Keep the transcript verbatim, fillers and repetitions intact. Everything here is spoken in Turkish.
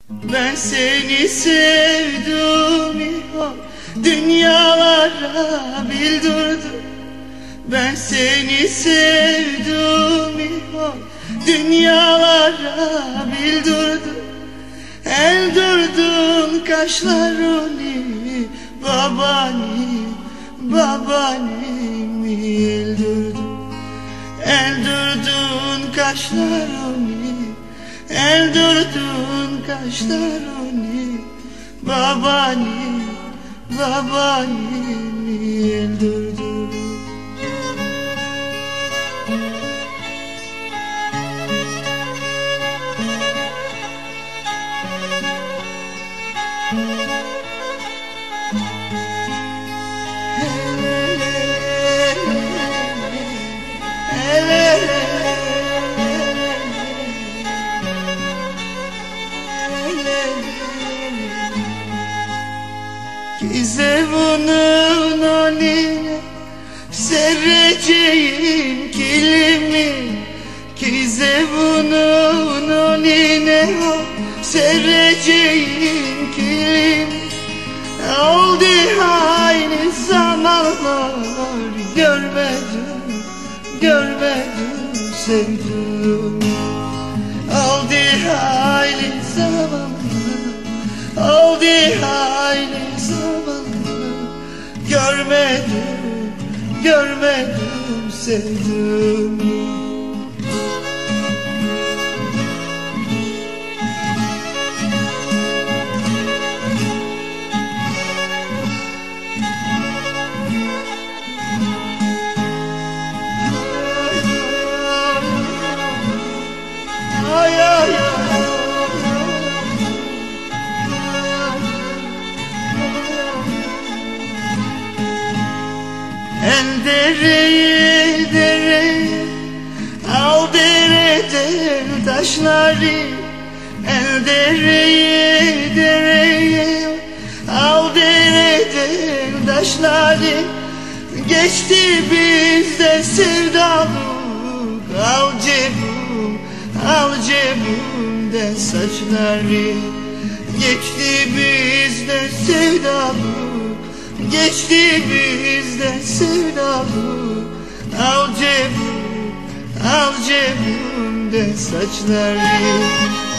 Ben seni sevdim ya, dünyalara bildirdim. Ben seni sevdim ya, dünyalara bildirdim. Eldirdin kaşlarını, babani, babanimi eldirdin. Eldirdin kaşlarını, eldirdin kaşlarını, babani, babanimi eldirdin. Gizeminin önüne sereceğim kilimi, Gizeminin önüne sereceğim kilimi. Oldu aynı zamanlar, görmedim, görmedim sevdim. Oldu aynı zamanlar, oldu aynı zamanlar, görmedim, görmedim sevdim. El dereye dereye, al dereden taşları. El dereye dereye, al dereden taşları. Geçti bizde sevdalık, al cebim, al cebimden saçları. Geçti bizde sevdalık, geçti bizde sevdalık, al cebim, al cebimden saçları.